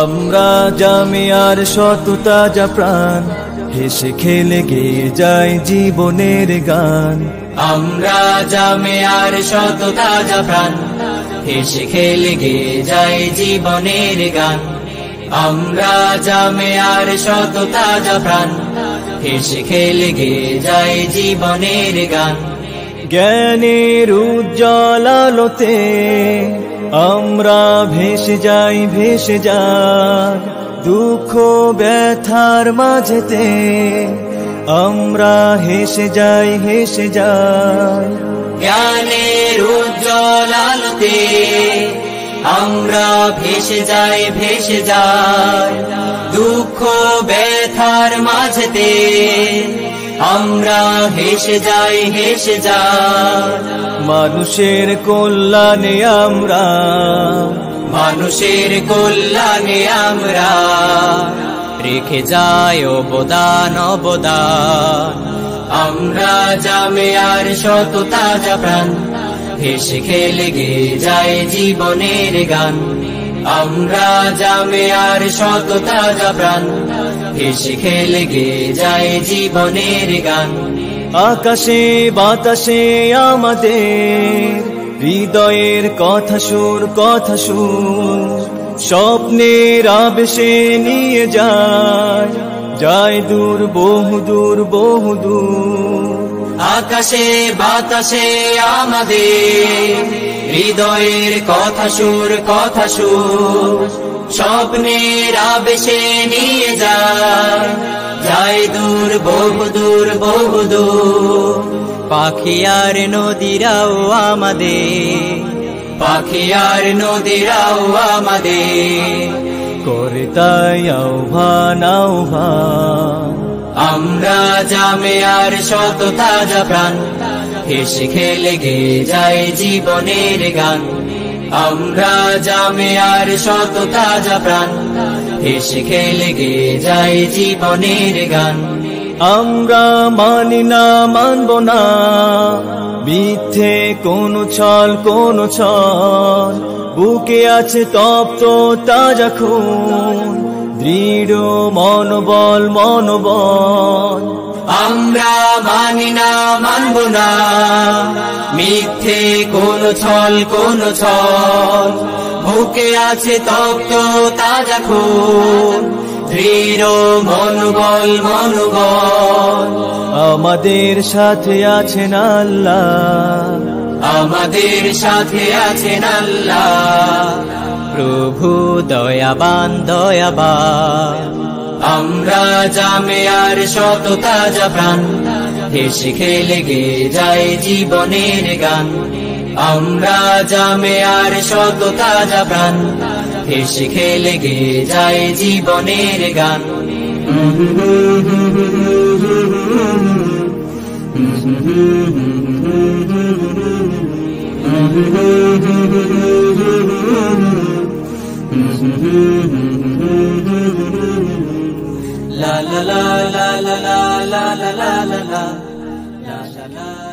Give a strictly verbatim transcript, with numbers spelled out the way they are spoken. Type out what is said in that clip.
আমরা জামিয়ার শত তাজা প্রাণ, হেসে খেলে গেয়ে যায় জীবনের গান। আমরা জামিয়ার শত তাজা প্রাণ, হেসে খেলে গেয়ে যায় জীবনের গান। আমরা জামিয়ার শত তাজা প্রাণ, হেসে খেলে গেয়ে যায় জীবনের গান। জ্ঞানের উজ্জ্বল আলোতে আমরা ভেসে যাই ভেসে যাই, দুঃখ ব্যথার মাঝেতে আমরা হেসে যাই হেসে যাই। জ্ঞানের উজ্জ্বল আলোতে আমরা ভেসে যাই ভেসে যাই, দুঃখ ব্যথার মাঝেতে আমরা হেসে যাই হেসে যাই। মানুষের কল্যাণে আমরা, মানুষের কল্যাণে আমরা রেখে যাই অবদান অবদান। আমরা জামিয়ার শত তাজা প্রাণ, হেসে খেলে গেয়ে যায় জীবনের গান। আমরা জামিয়ার শত তাজা প্রাণ, হেসে খেলে গেয়ে যায় জীবনের গান। আকাশে বাতাসে আমাদের হৃদয়ের কথা সুর কথা সুর, স্বপ্নের আবেশে নিয়ে যায় যায় দূর বহু দূর বহু দূর। আকাশে বাতাসে আমাদের হৃদয়ের কথা সুর কথা সুর, স্বপ্নের আবেশে নিয়ে যায় যায় দূর বহু দূর বহু দূর। পাখি আর নদীরাও আমাদের, পাখি আর নদীরাও আমাদের করে তাই আহ্বান আহ্বান। আমরা জামিয়ার শত তাজা প্রাণ, হেসে খেলে গেয়ে যায় জীবনের গান। আমরা জামিয়ার শত তাজা প্রাণ, হেসে খেলে গেয়ে যায় জীবনের গান। আমরা মানি না মানব না মিথ্যে কোন ছল কোন ছল, বুকে আছে তপ্ত তাজা খুন, দৃঢ় মনোবল মনোবল। আমরা মানি না মানব না মিথ্যে কোন ছল কোন ছল, বুকে আছে তপ্ত তাজা খুন, দৃঢ় মনোবল মনোবল। আমাদের সাথে আছেন আল্লাহ, আমাদের সাথে আছেন আল্লাহ, প্রভু দয়াবান দয়াবান। আমরা জামিয়ার শত তাজা প্রাণ, হেসে খেলে গেয়ে যায় জীবনের গান। আমরা জামিয়ার শত তাজা প্রাণ, হেসে খেলে গেয়ে যায় জীবনের গান। La la la la la la la la la la la la la la